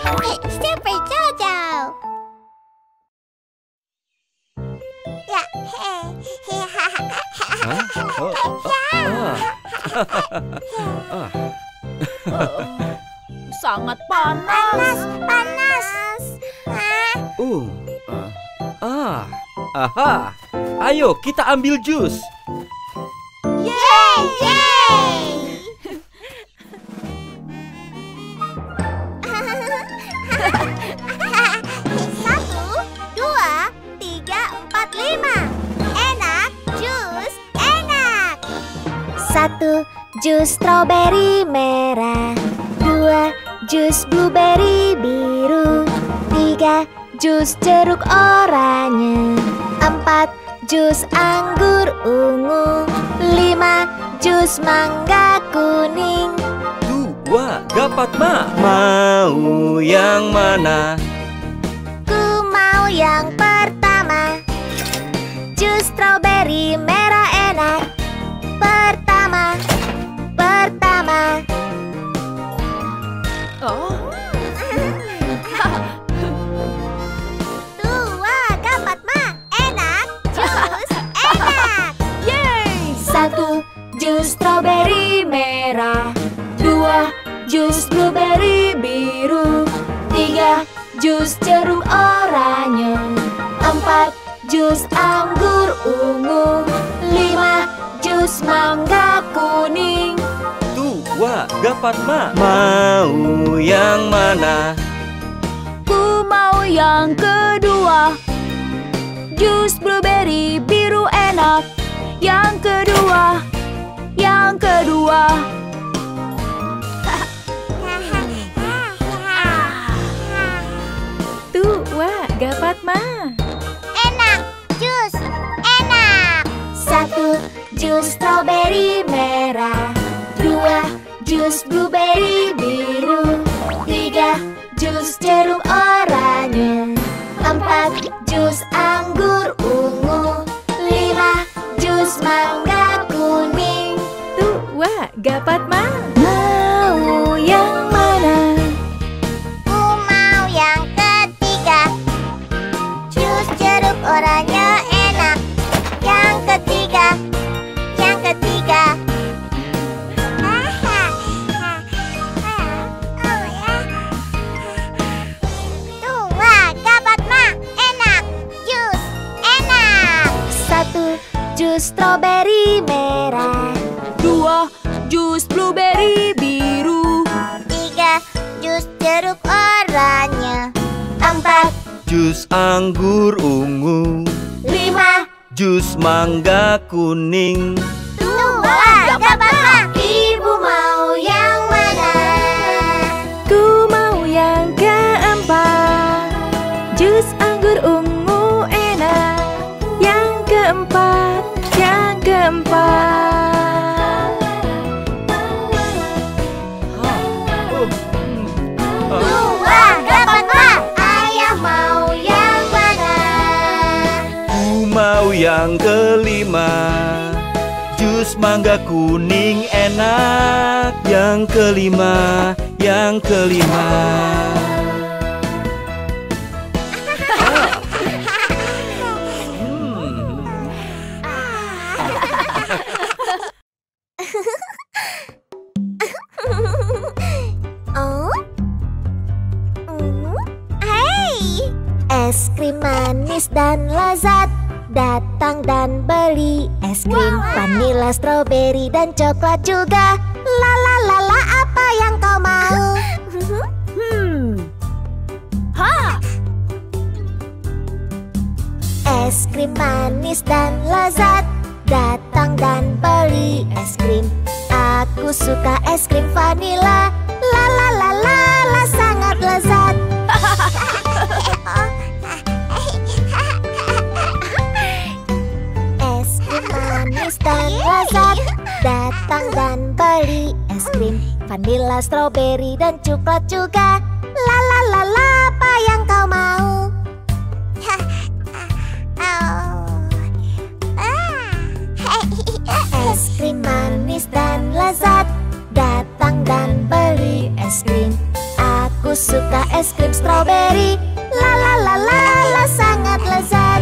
Super Jojo. Ya, Sangat panas. Panas. Aha. Ayo kita ambil jus. Yeay, yeay. 1, 2, 3, 4, 5. Enak, jus enak. 1 jus stroberi merah, 2 jus blueberry biru, 3 jus jeruk oranye, 4 jus anggur ungu, 5 jus mangga kuning. 2 dapat mau yang mana? Ku mau yang pertama. Jus stroberi merah enak. Pertama. 2 dapat enak. Jus enak. Yeay! 1 jus stroberi merah, 2 jus blueberry biru, 3 jus jeruk oranye, 4 jus anggur ungu, 5 jus mangga kuning. 2 dapat mau yang mana? Ku mau yang kedua. Jus blueberry biru enak. Yang kedua. 2 dapat Enak, jus enak. 1 jus stroberi merah, 2 jus blueberry biru, 3 jus jeruk oranye, 4 jus anggur ungu, 5 jus mangga kuning. 2 dapat mau yang mana? Ku mau yang ketiga. Jus jeruk oranye enak. Yang ketiga. 2 dapat enak. Jus enak. 1 jus stroberi merah, 2 jus blueberry biru, 3 jus jeruk oranye, 4 Jus anggur ungu, 5 jus mangga kuning. 2 dapat Ibu mau yang mana? ku mau yang keempat. Jus anggur ungu enak. Yang keempat. 2 dapat Ayah mau yang mana? Ku mau yang kelima. Jus mangga kuning enak. Yang kelima. Oh? Hei! Es krim manis dan lezat. Datang dan beli es krim vanila, stroberi, dan coklat juga. La apa yang kau mau? Es krim manis dan lezat. Datang dan beli es krim. Aku suka es krim vanila. La sangat lezat. Es krim manis dan lezat. Datang dan beli es krim vanila, stroberi, dan coklat juga. La apa yang kau mau? Es krim manis dan lezat. Datang dan beli es krim. Aku Aku suka es krim stroberi. La la la la la, sangat lezat.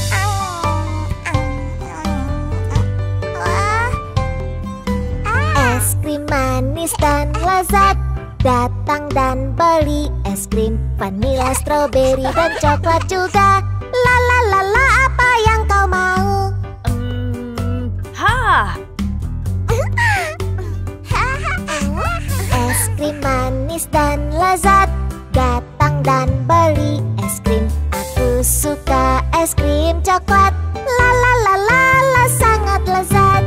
Es krim manis dan lezat. Datang dan beli es krim vanila, stroberi, dan coklat juga. La la la la, apa yang kau mau? Es krim manis dan lezat. Datang dan beli es krim. Aku suka es krim coklat. La la la la la, sangat lezat.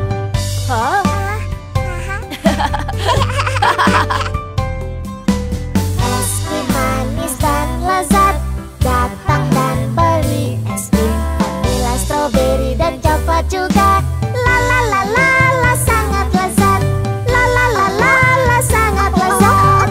Es krim manis dan lezat. Datang dan beli es krim vanila, stroberi, dan coklat juga. La la la la la, sangat lezat. La la la la la, sangat lezat.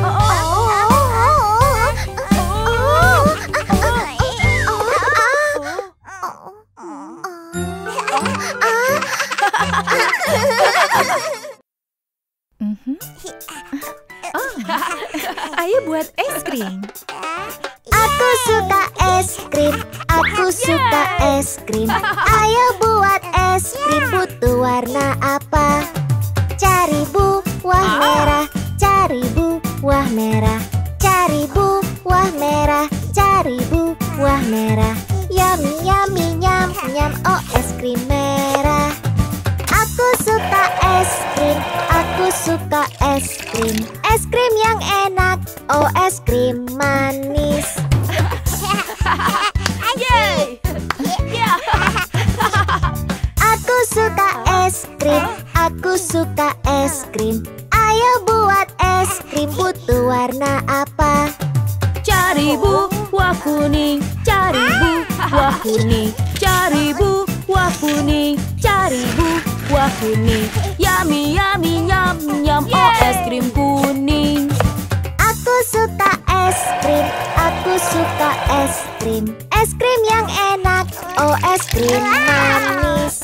Ayo buat es krim. Aku suka es krim, aku suka es krim. Ayo buat es krim, butuh warna apa? Cari buah merah, cari buah merah, cari buah merah, cari buah merah. Yummy yummy nyam nyam, oh es krim merah. Aku suka es krim, aku suka es krim. Es krim yang enak, oh es krim manis. Aku suka es krim, aku suka es krim. Ayo buat es krim, butuh warna apa? Cari buah kuning, cari buah kuning, cari buah kuning, cari buah kuning. Yummy yummy nyam nyam, oh es krim kuning. Aku suka es krim, aku suka es krim. Es krim yang enak, oh es krim manis.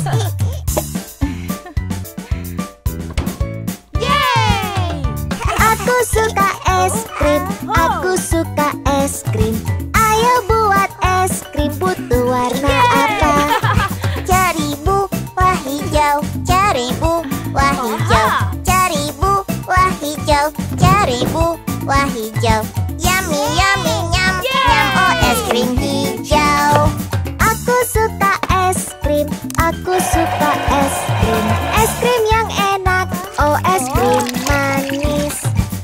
Aku suka es krim, aku suka es krim. Ayo buat es krim, butuh warna apa? Cari buah hijau, cari buah hijau, cari buah hijau, cari buah hijau. Yummy yummy nyam nyam, oh es krim hijau. Aku suka es krim, aku suka es krim. Es krim yang enak, oh es krim manis.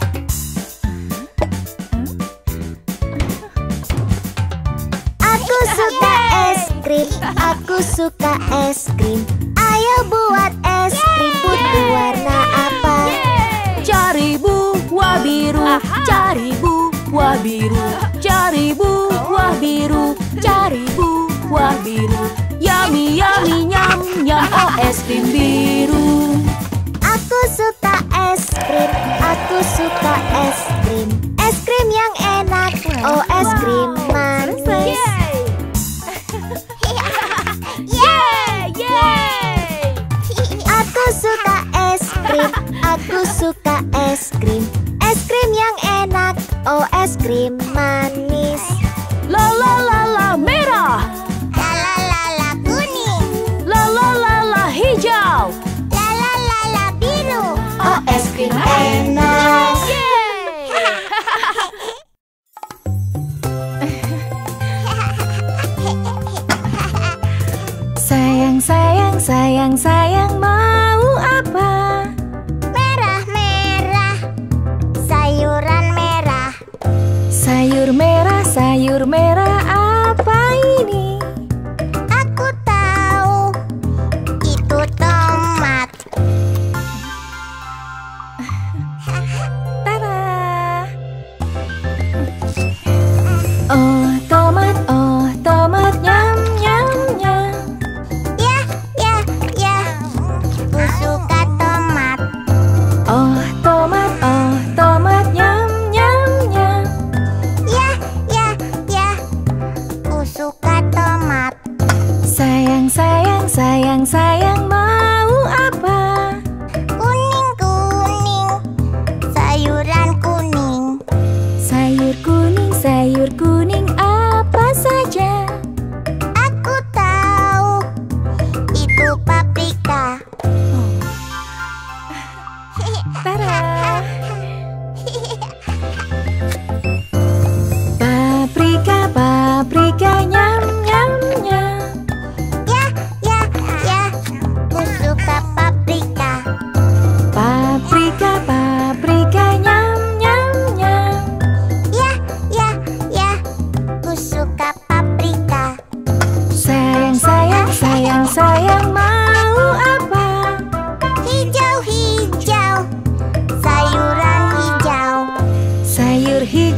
Aku suka es krim, aku suka es krim. Ayo buat es krim, butuh warna apa? Cari buah biru, cari buah biru, cari buah biru, cari buah biru. Yummy yummy nyam nyam, oh es krim biru. Aku suka es krim, aku suka es krim. Es krim yang enak, oh es krim manis. Aku suka es krim, aku suka es krim. Es krim yang enak, oh es krim manis. La la la la merah, La la la la kuning, la la la la hijau. la la la la biru, oh es krim enak. Sayang sayang sayang sayang, mau apa? Merah merah, sayuran merah. Sayur merah apa ini? Aku tahu, itu tomat. Tada! Oh tomat nyam nyam nyam. Ya, ya, ya, ku suka tomat. Oh tomat nyam nyam nyam. Ya, ya, ya,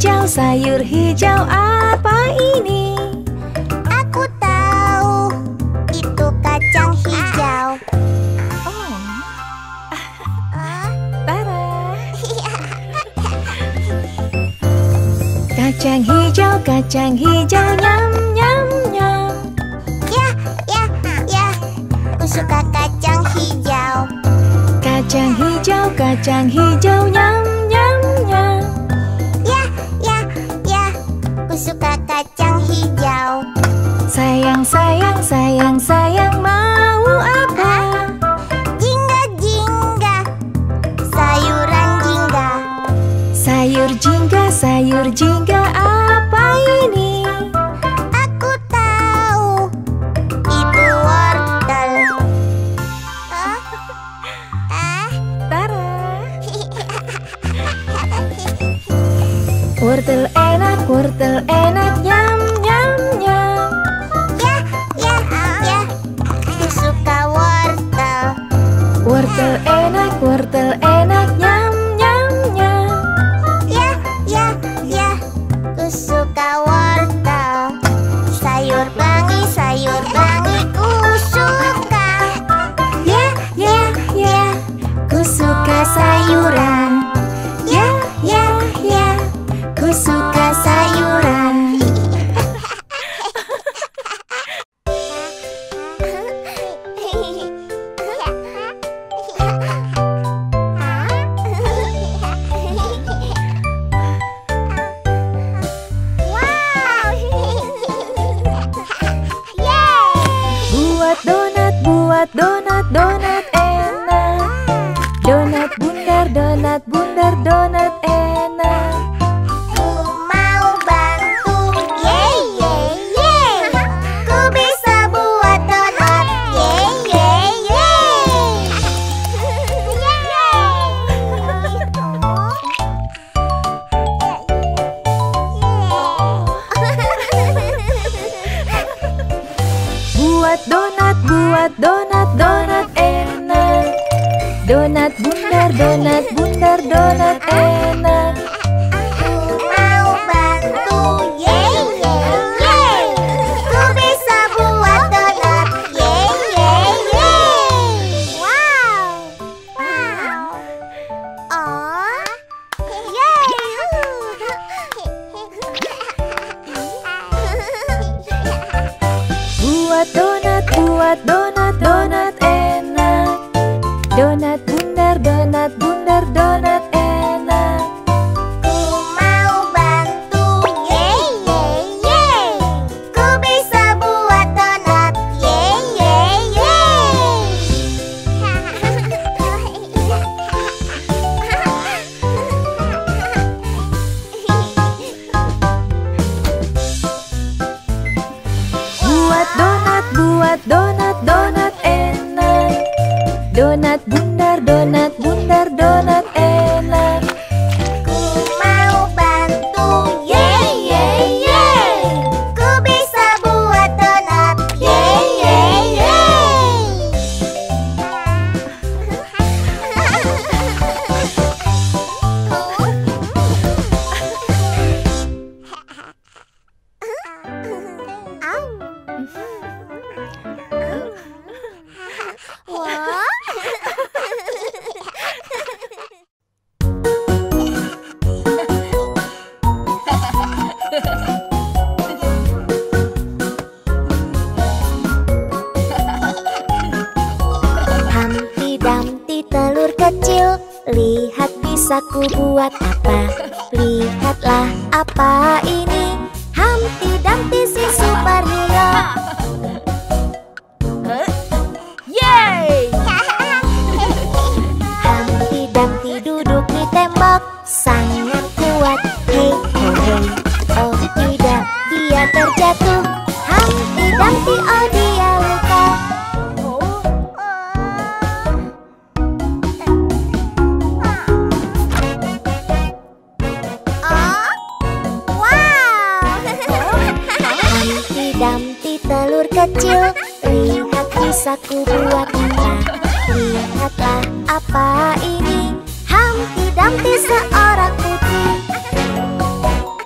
sayur hijau apa ini? Aku tahu, itu kacang hijau. Tara. Kacang hijau, nyam nyam nyam. Ya, aku suka kacang hijau. Kacang hijau, nyam nyam nyam. Ya, aku suka kacang hijau. Sayang, mau apa? Jingga, sayuran jingga. Sayur jingga apa ini? Aku tahu, itu wortel. Tara. Wortel enak, nyam nyam nyam. Ya, aku suka wortel. Wortel enak, nyam nyam nyam. Ya, aku suka wortel. Sayur bangi, ku suka. Ya, ku suka sayuran. Ya, ku suka sayuran. Donat enak. Donat bundar, donat enak. Ku mau bantu, yeay. Ku bisa buat donat, yeay. Buat donat enak. Donat bundar, donat enak. Ku mau bantu, yeay. Ku bisa buat donat, yeay. Wow. Buat donat enak. Donat bundar, donat enak. Ku mau bantu, yeay. Ku bisa buat donat, yeay. Buat donat enak. Donat bundar, donat enak. Ku mau bantu, yeay. Ku bisa buat donat, yeay. Humpty Dumpty telur kecil, lihat bisa ku buat apa? Lihatlah apa ini, Humpty Dumpty si superhero. Yeay! Humpty Dumpty duduk di tembok, sangat kuat. Hey, oh hey, oh tidak, dia terjatuh. Humpty Dumpty, oh dia luka. Humpty Dumpty telur kecil, lihat bisa ku buat apa? Lihatlah apa ini, Humpty Dumpty seorang putri.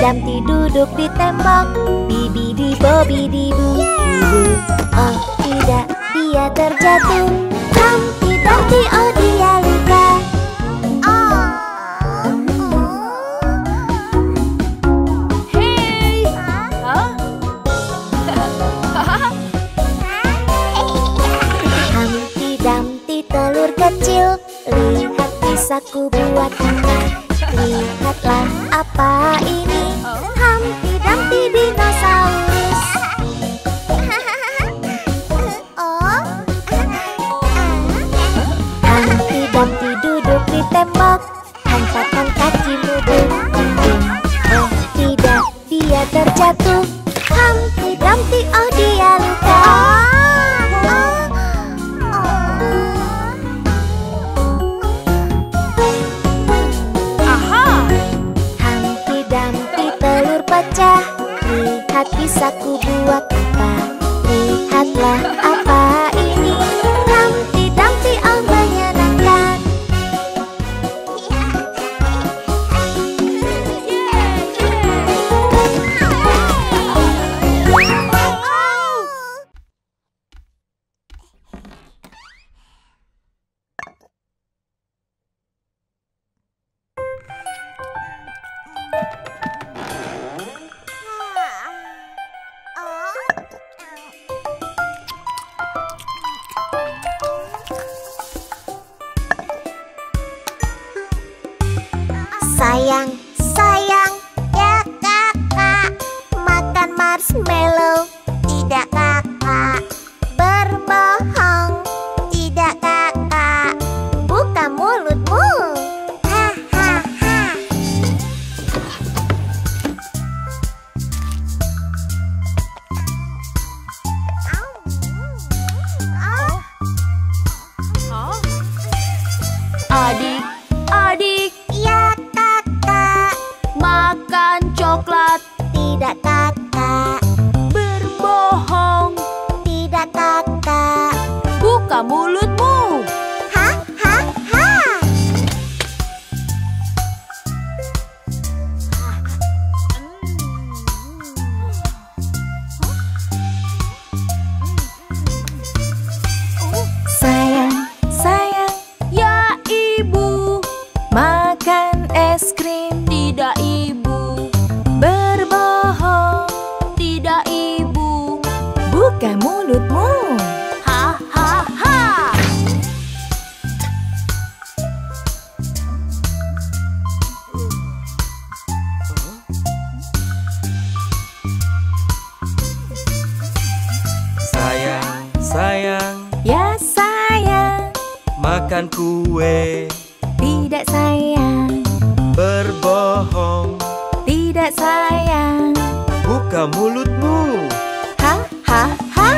Dumpty duduk di tembok. Bibidi bobidi bu. Oh tidak, dia terjatuh. Humpty Dumpty, oh dia luka. Hei! Hah? Humpty Dumpty telur kecil, lihat bisa ku buat apa. Lihatlah apa ini, Humpty Dumpty dinosaurus. Humpty Dumpty duduk di tembok, angkatkan kakimu dum. Oh tidak, dia terjatuh. Humpty Dumpty, oh dia luka. Aha! Humpty Dumpty telur pecah, lihat bisa ku buat apa. Lihatlah apa ini, Humpty Dumpty, oh menyenangkan. Sayang, sayang, ya kakak, makan marshmallow. Tidak kakak, berbohong. Tidak kakak, buka mulutmu. Ha ha ha. Adik, adik, Ya kakak, makan coklat. tidak kakak, Berbohong, tidak kakak. buka mulutmu. Ha ha ha. Sayang, sayang, ya ibu, Makan es krim, tidak ibu, berbohong, tidak ibu. buka mulutmu. Ha ha ha. Sayang, sayang, Ya sayang, makan kue. tidak sayang, Berbohong, tidak sayang. buka mulutmu. Ha ha ha.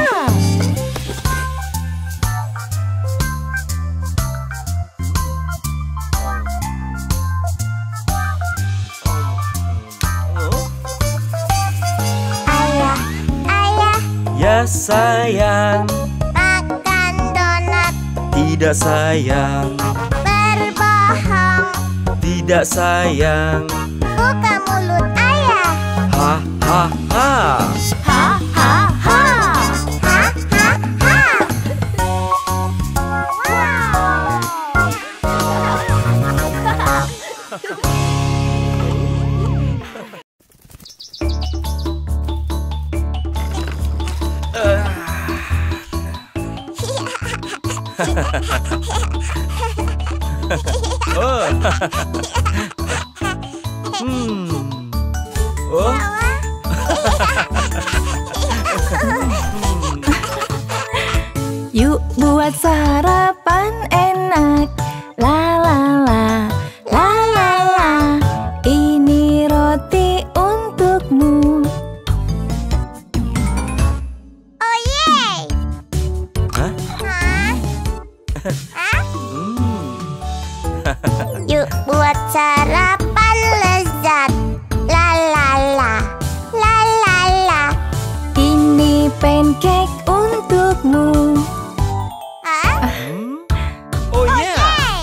Ayah, ayah, Ya sayang, makan donat. tidak sayang, Berbohong, tidak sayang. buka mulut ayah. Ha ha ha. Ha ha ha. Ha ha ha. Oh. Oh. Yuk buat sarapan enak. La la la, la la la. Ini roti untukmu. Oh yeay. Hah? Hah? Hah? Hmm. Yuk buat sarapan lezat. La la la, la la la. Ini pancake untukmu. Hah? Oh yeah. Yeay.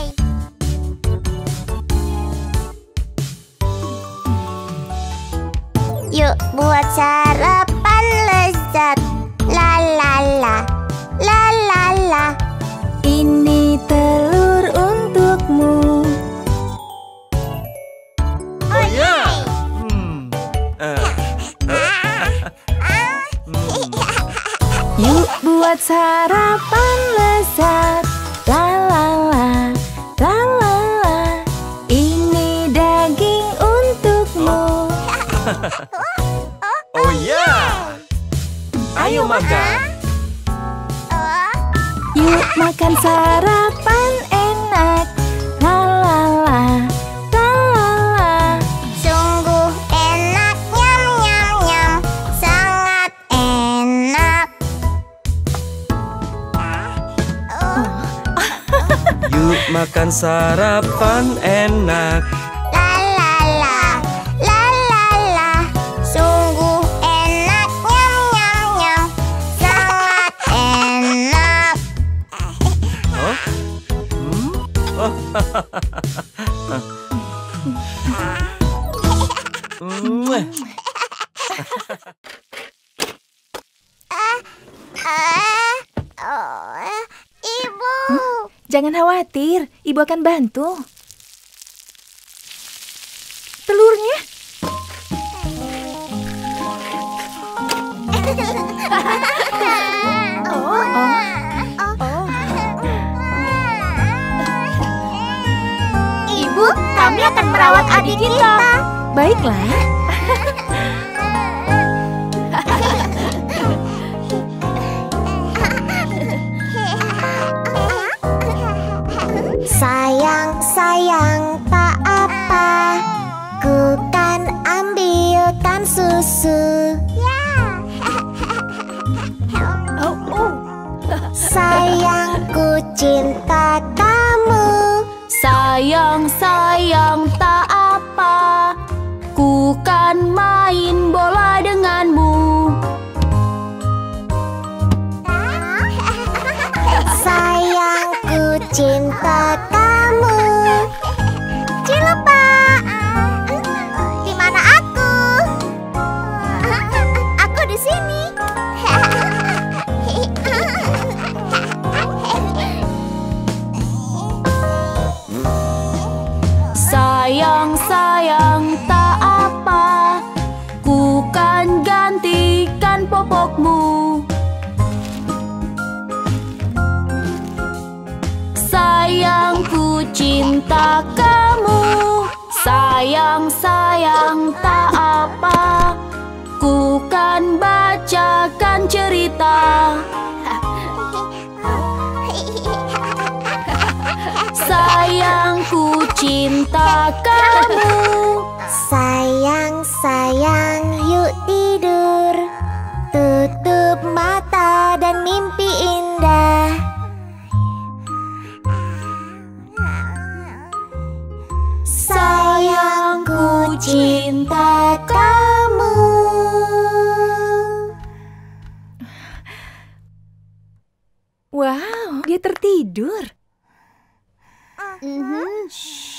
Yuk buat sarapan lezat. La la la, la la la. Ini telur untukmu. Oh ya. Hmm. Yuk buat sarapan lezat. La la la, la la la. Ini daging untukmu. Oh ya. Ayo makan. Yuk makan sarapan enak. La la la, la la la. Sungguh enak, nyam nyam nyam. Sangat enak. Yuk makan sarapan enak. La la la, la la la. Sungguh enak, nyam nyam nyam. Sangat enak. Oh? Oh. Mwah. Ibu. Jangan khawatir, ibu akan bantu. Telurnya? Ibu, kami akan merawat adik kita. Baiklah. Sayang, sayang, tak apa. Ku kan ambilkan susu. Sayangku, cinta kamu. Sayang, sayang, tak apa. Ku kan main bola denganmu. Sayangku, cinta kamu. Cilupa, di mana aku? Aku di sini. Sayang, sayang, tak apa. Ku kan gantikan popokmu. Sayangku, cinta kamu. Sayang, sayang, tak apa. Ku kan bacakan cerita. Sayangku, cinta kamu. Sayang, sayang, yuk tidur. Tutup mata dan mimpi indah. Sayangku, cinta kamu. Wow, dia tertidur. Mhm.